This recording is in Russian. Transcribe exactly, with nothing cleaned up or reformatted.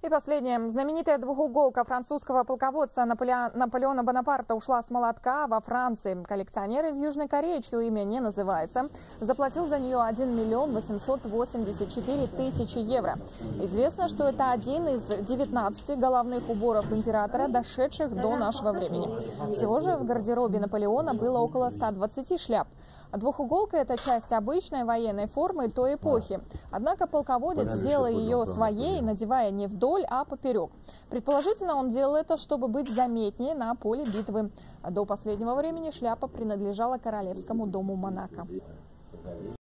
последнее. Знаменитая двухуголка французского полководца Наполеона, Наполеона Бонапарта ушла с молотка во Франции. Коллекционер из Южной Кореи, чье имя не называется, заплатил за нее один миллион восемьсот восемьдесят четыре тысячи евро. Известно, что это один из девятнадцати головных уборов императора, дошедших до нашего времени. Всего же в гардеробе Наполеона было около ста двадцати шляп. Двухуголка – это часть обычной военной формы той эпохи. Однако полководец сделал ее своей, надевая не вдоль, а поперек. Предположительно, он делал это, чтобы быть заметнее на поле битвы. До последнего времени шляпа принадлежала королевскому дому Монако.